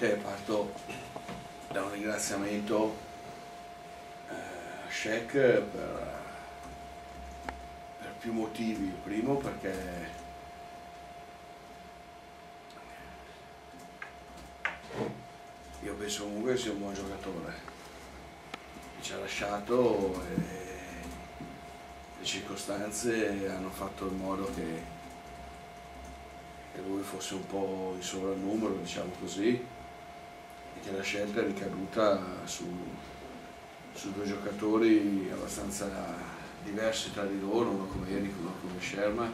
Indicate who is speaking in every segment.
Speaker 1: sicuramente parto da un ringraziamento a Sheikh per più motivi. Il primo perché io penso comunque che sia un buon giocatore, ci ha lasciato e le circostanze hanno fatto in modo che lui fosse un po' in sovrannumero, diciamo così, e che la scelta è ricaduta su due giocatori abbastanza diversi tra di loro, uno come Eric, uno come Sherman,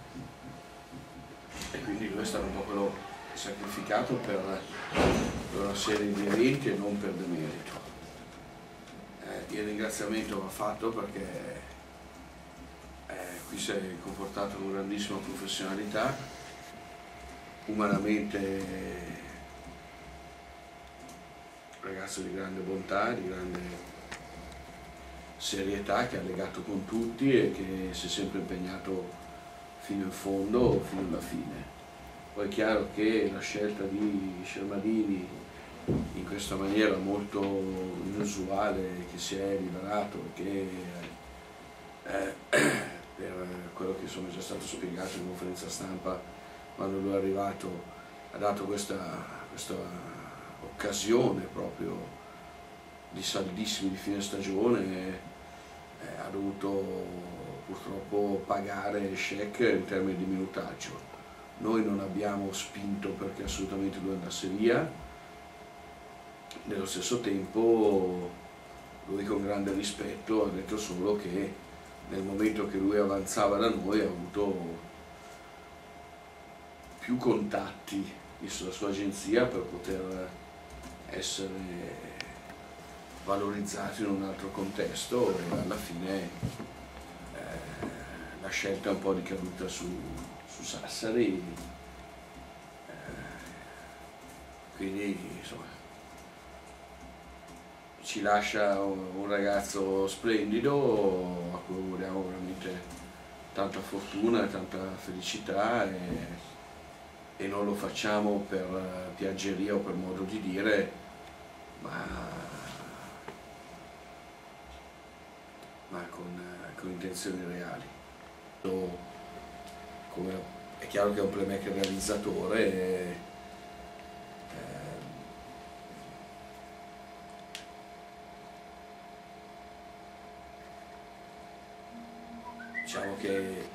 Speaker 1: e quindi lui è stato un po' quello sacrificato per una serie di eventi e non per demerito. Il ringraziamento va fatto perché qui si è comportato con grandissima professionalità, umanamente ragazzo di grande bontà, di grande serietà, che ha legato con tutti e che si è sempre impegnato fino in fondo, fino alla fine. Poi è chiaro che la scelta di Shermadini in questa maniera molto inusuale, che si è liberato e che per quello che insomma è già stato spiegato in conferenza stampa quando lui è arrivato, ha dato questa occasione proprio di saldissimi di fine stagione, ha dovuto purtroppo pagare Sheikh in termini di minutaggio. Noi non abbiamo spinto perché assolutamente lui andasse via, nello stesso tempo lui con grande rispetto ha detto solo che nel momento che lui avanzava da noi ha avuto più contatti sulla sua agenzia per poter essere valorizzato in un altro contesto, e alla fine la scelta è un po' ricaduta su Sassari, quindi insomma ci lascia un ragazzo splendido a cui auguriamo veramente tanta fortuna e tanta felicità, e non lo facciamo per piaggeria o per modo di dire, ma con intenzioni reali. È chiaro che è un playmaker realizzatore, diciamo che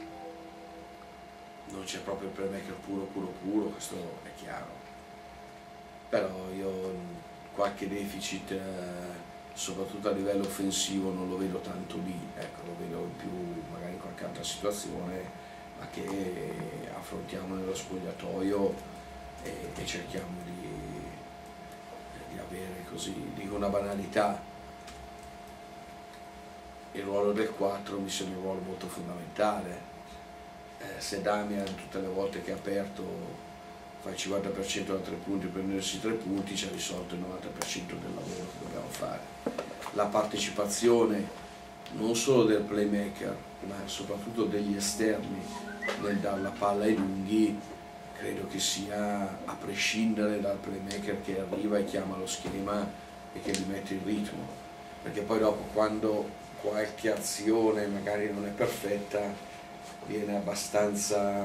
Speaker 1: non c'è proprio il playmaker puro, questo è chiaro, però io qualche deficit, soprattutto a livello offensivo, non lo vedo tanto lì, ecco, lo vedo in più magari in qualche altra situazione, ma che affrontiamo nello spogliatoio e cerchiamo di avere, così, dico una banalità, il ruolo del 4 mi sembra un ruolo molto fondamentale. Se Damian tutte le volte che ha aperto fa il 50% da 3 punti, prendersi 3 punti, ci ha risolto il 90% del lavoro che dobbiamo fare. La partecipazione non solo del playmaker, ma soprattutto degli esterni nel dare la palla ai lunghi, credo che sia, a prescindere dal playmaker che arriva e chiama lo schema e che gli mette il ritmo, perché poi dopo, quando qualche azione magari non è perfetta, viene abbastanza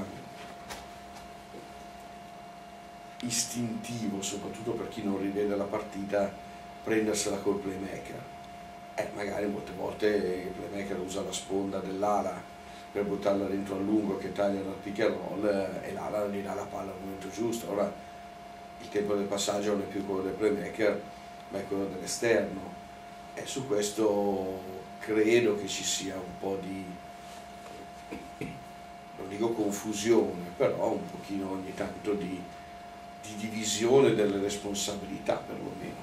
Speaker 1: istintivo, soprattutto per chi non rivede la partita, prendersela col playmaker. Magari molte volte il playmaker usa la sponda dell'ala per buttarla dentro a lungo, che taglia dal pick and roll, e l'ala gli dà la palla al momento giusto. Ora il tempo del passaggio non è più quello del playmaker, ma è quello dell'esterno, e su questo credo che ci sia un po' di, non dico confusione, però un pochino ogni tanto di divisione delle responsabilità, perlomeno.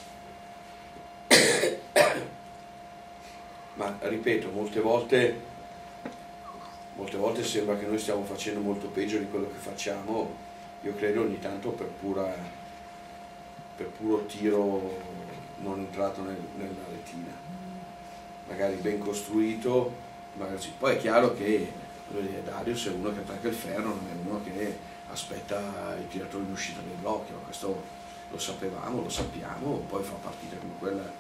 Speaker 1: Ma ripeto, molte volte sembra che noi stiamo facendo molto peggio di quello che facciamo. Io credo ogni tanto per puro tiro non entrato nella retina, magari ben costruito, magari sì. Poi è chiaro che Darius è uno che attacca il ferro, non è uno che aspetta il tiratore in uscita del blocco, questo lo sapevamo, lo sappiamo, poi fa partita come quella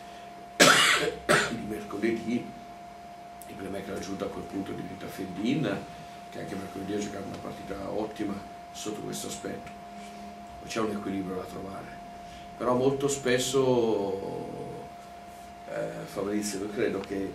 Speaker 1: di mercoledì, il playmaker aggiunto a quel punto diventa Feldin, che anche mercoledì ha giocato una partita ottima sotto questo aspetto. C'è un equilibrio da trovare, però molto spesso Fabrizio, io credo che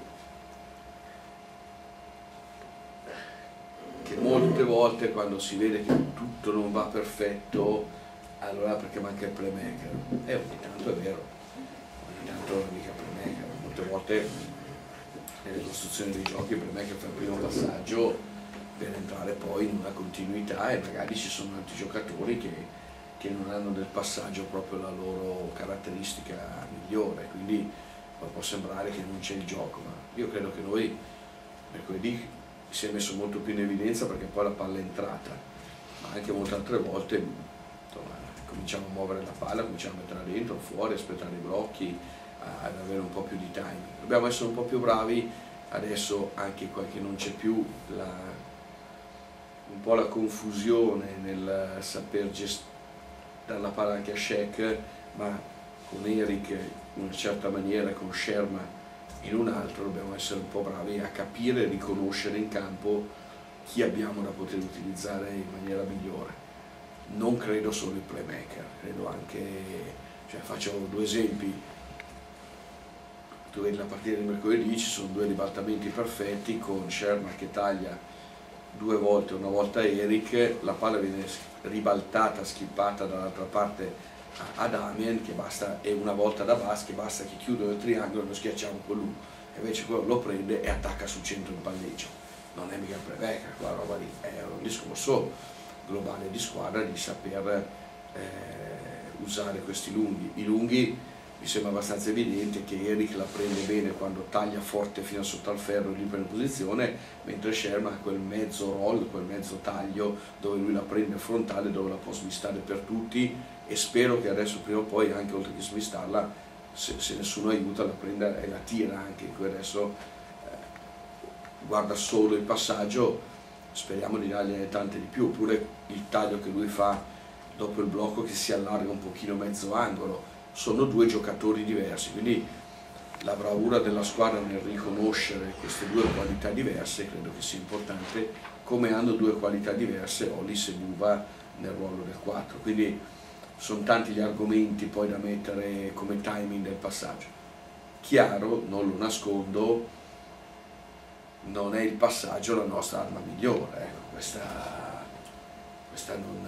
Speaker 1: molte volte quando si vede che tutto non va perfetto, allora perché manca il playmaker, e ogni tanto è vero, ogni tanto non è mica playmaker, molte volte nelle costruzioni dei giochi il playmaker fa il primo passaggio per entrare poi in una continuità, e magari ci sono altri giocatori che non hanno del passaggio proprio la loro caratteristica migliore, quindi può sembrare che non c'è il gioco, ma io credo che noi mercoledì si è messo molto più in evidenza perché poi la palla è entrata, ma anche molte altre volte insomma, cominciamo a muovere la palla, cominciamo a metterla dentro, fuori, aspettare i blocchi, ad avere un po' più di timing. Dobbiamo essere un po' più bravi adesso, anche che non c'è più un po' la confusione nel saper dare la palla anche a Shaq, ma con Eric in una certa maniera e con Sherman in un altro. Dobbiamo essere un po' bravi a capire e riconoscere in campo chi abbiamo da poter utilizzare in maniera migliore. Non credo solo il playmaker, credo anche, cioè faccio due esempi. Tu vedi la partita di mercoledì, ci sono due ribaltamenti perfetti con Sherman che taglia due volte, una volta Eric, la palla viene ribaltata, schippata dall'altra parte a Damien, che basta, e una volta da basket basta che chiudo il triangolo e lo schiacciamo con lui, e invece quello lo prende e attacca sul centro il palleggio. Non è mica il playmaker, quella roba lì è un discorso globale di squadra, di saper usare questi lunghi. I lunghi mi sembra abbastanza evidente che Eric la prende bene quando taglia forte fino sotto al ferro e gli prende posizione, mentre Sherman ha quel mezzo roll, quel mezzo taglio dove lui la prende frontale, dove la può smistare per tutti, e spero che adesso prima o poi, anche oltre che smistarla, se nessuno aiuta, la prenda e la tira anche. Qui adesso guarda solo il passaggio, speriamo di dargliene tante di più, oppure il taglio che lui fa dopo il blocco che si allarga un pochino mezzo angolo. Sono due giocatori diversi, quindi la bravura della squadra nel riconoscere queste due qualità diverse credo che sia importante, come hanno due qualità diverse Hollis e Buba nel ruolo del 4, quindi sono tanti gli argomenti poi da mettere come timing del passaggio. Chiaro, non lo nascondo, non è il passaggio la nostra arma migliore, ecco, questa non,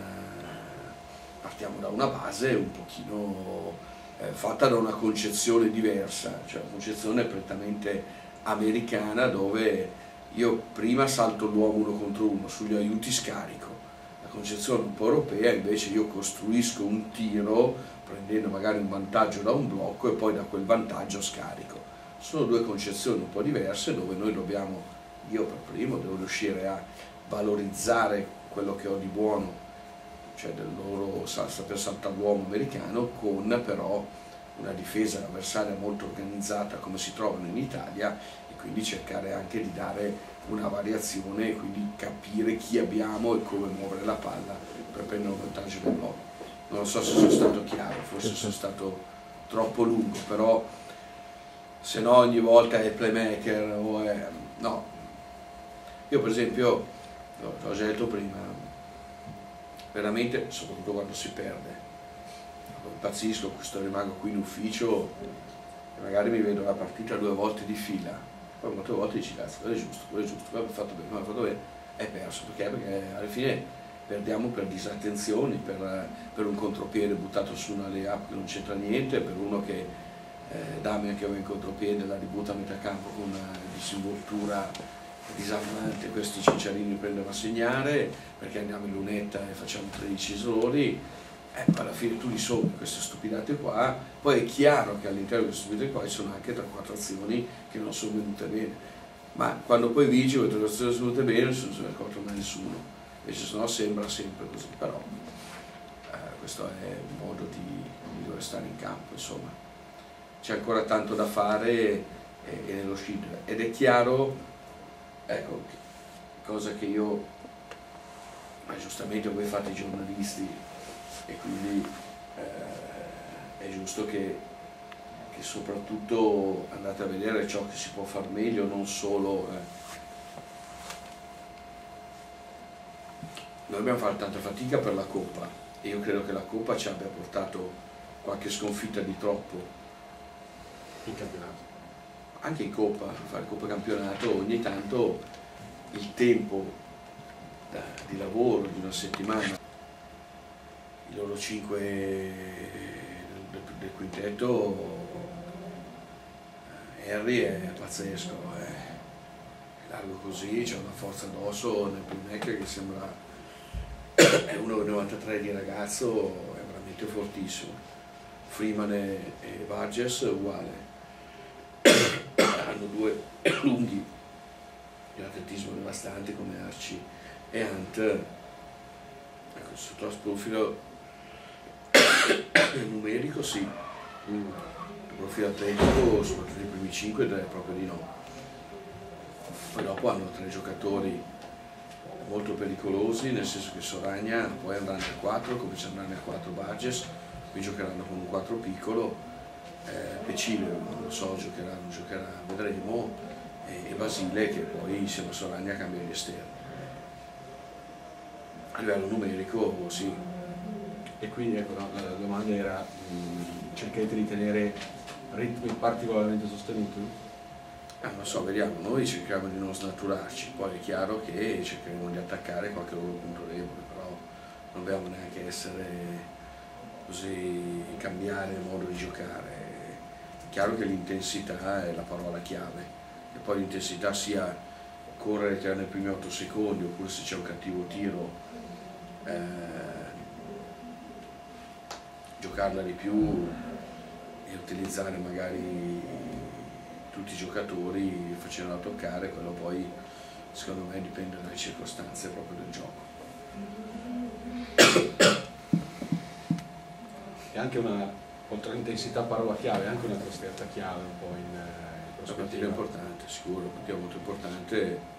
Speaker 1: partiamo da una base un pochino fatta da una concezione diversa, cioè una concezione prettamente americana, dove io prima salto l'uomo 1 contro 1, sugli aiuti scarico. La concezione un po' europea invece io costruisco un tiro prendendo magari un vantaggio da un blocco e poi da quel vantaggio scarico. Sono due concezioni un po' diverse, dove noi dobbiamo, io per primo devo riuscire a valorizzare quello che ho di buono, cioè del loro saper saltare l'uomo americano, con però una difesa avversaria molto organizzata come si trovano in Italia, e quindi cercare anche di dare una variazione e quindi capire chi abbiamo e come muovere la palla per prendere un vantaggio del blocco. Non so se sono stato chiaro, forse sono stato troppo lungo, però se no ogni volta è il playmaker o è... no. Io per esempio, l'ho già detto prima, veramente, soprattutto quando si perde, impazzisco, rimango qui in ufficio e magari mi vedo la partita 2 volte di fila, poi molte volte dici cazzo, quello è giusto, quello ha fatto bene, non ha fatto bene, è perso, perché alla fine perdiamo per disattenzioni, per un contropiede buttato su una layup che non c'entra niente, per uno che Damien che aveva in contropiede la ributta a metà campo con una disinvoltura disarmante, questi cicciarini prendono a segnare, perché andiamo in lunetta e facciamo 13 errori, alla fine tu li sommi queste stupidate qua, poi è chiaro che all'interno di queste stupidate qua ci sono anche 3-4 azioni che non sono venute bene, ma quando poi vinci quelle 3 azioni sono venute bene non se ne accorge mai nessuno, invece se no sembra sempre così, però questo è un modo di dover stare in campo, insomma c'è ancora tanto da fare e nello scindere, ed è chiaro, ecco, cosa che io, ma giustamente voi fate i giornalisti e quindi giusto che soprattutto andate a vedere ciò che si può far meglio, non solo noi abbiamo fatto tanta fatica per la Coppa e io credo che la Coppa ci abbia portato qualche sconfitta di troppo
Speaker 2: in campionato.
Speaker 1: Anche in Coppa, fare Coppa Campionato ogni tanto il tempo di lavoro di una settimana, i loro 5 del quintetto, Harry è pazzesco, è largo così, c'è una forza addosso nel playmaker che sembra è 1,93 di ragazzo, è veramente fortissimo. Freeman e Burgess uguale, hanno due lunghi di atletismo devastante come Archie e Hunt. Ecco, sotto il profilo numerico sì, il profilo atletico soprattutto i primi 5 direi proprio di no. Poi dopo hanno 3 giocatori molto pericolosi, nel senso che Soragna poi andrà nel 4, comincia ad andare nel 4 Burgess, qui giocheranno con un 4 piccolo, Pecile non lo so, giocherà, non giocherà, vedremo, e Basile che poi insieme a Soragna cambia gli esterni. A livello numerico sì.
Speaker 2: E quindi ecco, no, la domanda era, cercherete di tenere ritmi particolarmente sostenuti?
Speaker 1: Non so, vediamo, noi cerchiamo di non snaturarci, poi è chiaro che cercheremo di attaccare qualche loro punto debole, però non dobbiamo neanche essere così, cambiare il modo di giocare. È chiaro che l'intensità è la parola chiave, e poi l'intensità sia correre nei primi 8 secondi, oppure se c'è un cattivo tiro, giocarla di più e utilizzare magari tutti i giocatori facendola toccare, quello poi secondo me dipende dalle circostanze proprio del gioco.
Speaker 2: E anche oltre all'intensità parola chiave, anche una trasferta chiave un po' in prospettiva.
Speaker 1: È importante, sicuro, perché è molto importante.